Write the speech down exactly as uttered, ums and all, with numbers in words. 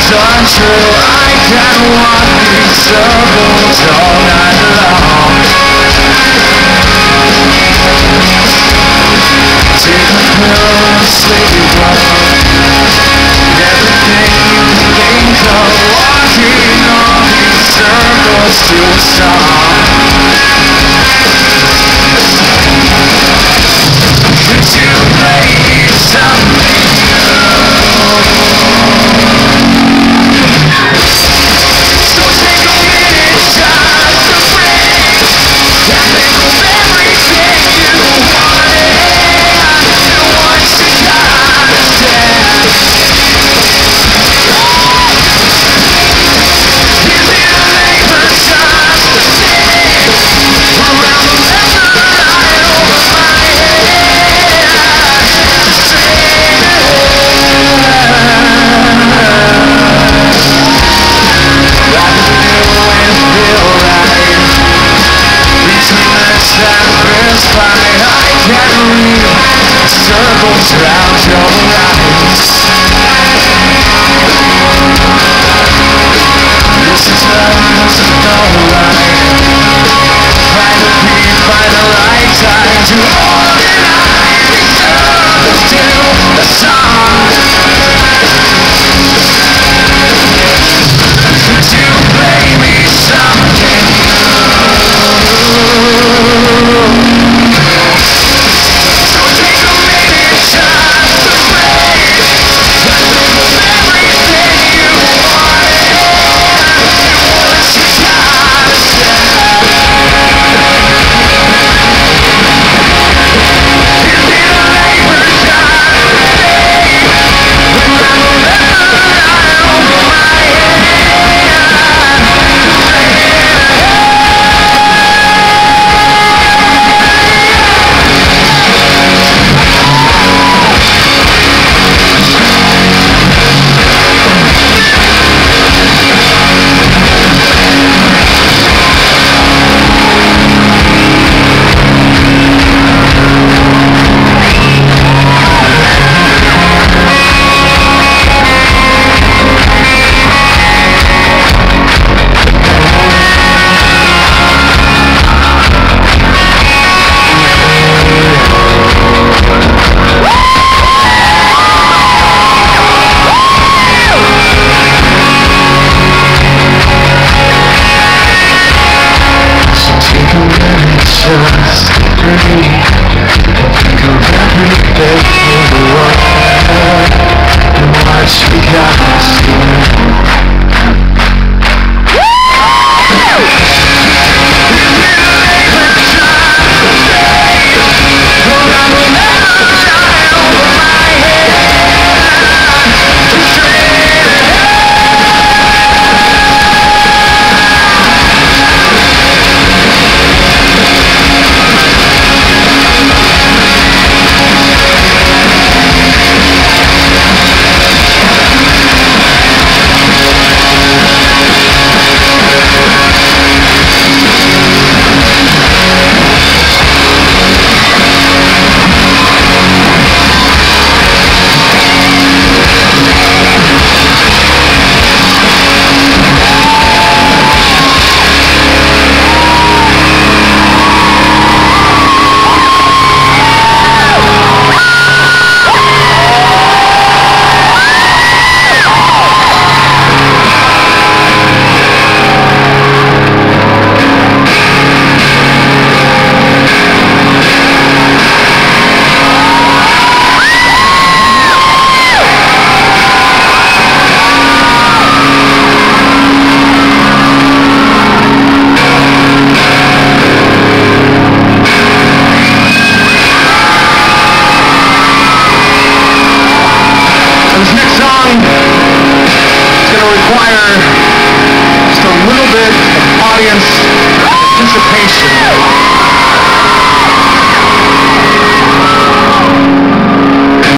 untrue. I can walk these circles all night long. Take a pill, sleepy one. Everything you think of, walking all these circles to a song. Could you play me something new? So take a minute just to breathe and think of everything you wanted. And once you got it dead, give me the labor just to sing around the left line over my head. Circles round your eyes. This is love, this is no right. Find the beat, find the right time to organize these circles to a song. Could you play me something new? Just breathe and think of everything you want and watch me guys do. Require just a little bit of audience participation.